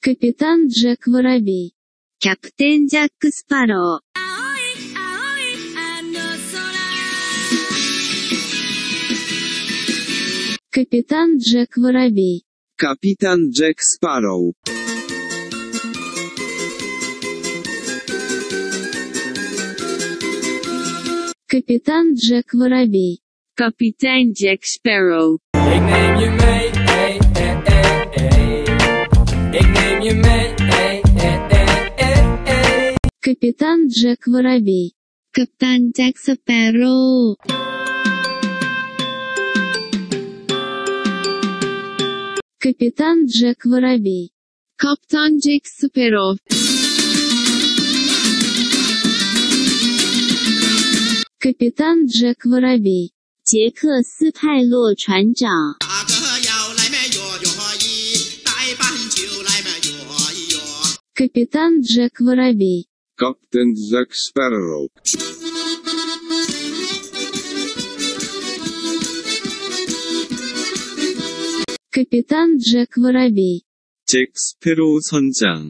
Капитан Джек Воробей. キャプテンジャック・スパロー。 Капитан Джек Воробей. Kapitan Jack Sparrow. Капитан Джек Воробей. Kapitein Jack Sparrow. Ik neem je mee, hey, hey, hey, hey. Ik neem je mee, hey, hey, hey, hey, hey. Капитан Джек Воробей. กัปตันแจ็คสเปโร่ Капитан Джек Воробей. กัปตันแจ็คสเปโร่ Капитан Джек Воробей. 杰克斯派洛船长 Капитан Джек Воробей. Captain Jack Sparrow. Капитан Джек Воробей. 잭 스페로우 선장.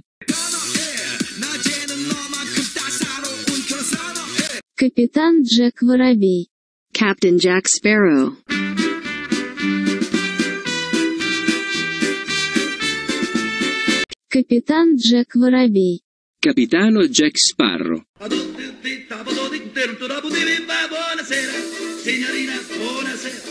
Капитан Джек Воробей. Captain Jack Sparrow. Капитан Джек Воробей. Capitano Jack Sparrow. Buonasera, signorina, buonasera.